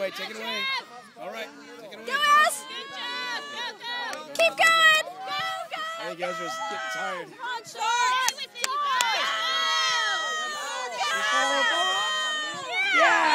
away. Take it away. All right. Take it away. Go, Ash! Keep going! I think Ezra's getting tired. On short! Yeah!